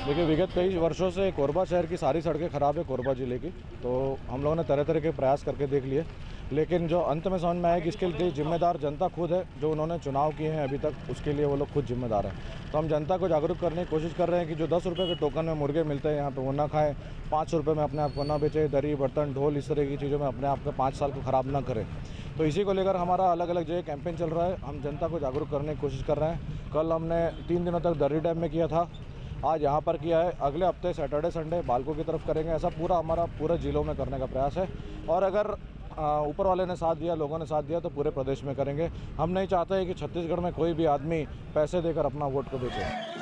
देखिए, विगत कई वर्षों से कोरबा शहर की सारी सड़कें ख़राब है, कोरबा ज़िले की। तो हम लोगों ने तरह तरह के प्रयास करके देख लिए, लेकिन जो अंत में समझ में आया कि इसके लिए जिम्मेदार जनता खुद है। जो उन्होंने चुनाव किए हैं अभी तक, उसके लिए वो लोग खुद जिम्मेदार हैं। तो हम जनता को जागरूक करने की कोशिश कर रहे हैं कि जो 10 रुपये के टोकन में मुर्गे मिलते हैं यहाँ पे, वो ना खाएँ। 5 रुपये में अपने आप को ना बेचें। दरी, बर्तन, ढोल, इस तरह की चीज़ों में अपने आप को 5 साल को ख़राब ना करें। तो इसी को लेकर हमारा अलग अलग जो कैंपेन चल रहा है, हम जनता को जागरूक करने की कोशिश कर रहे हैं। कल हमने 3 दिनों तक दर्री डैम में किया था, आज यहाँ पर किया है। अगले हफ्ते सैटरडे संडे बालकों की तरफ करेंगे। ऐसा हमारा पूरे ज़िलों में करने का प्रयास है। और अगर ऊपर वाले ने साथ दिया, लोगों ने साथ दिया, तो पूरे प्रदेश में करेंगे। हम नहीं चाहते कि छत्तीसगढ़ में कोई भी आदमी पैसे देकर अपना वोट को बेचे।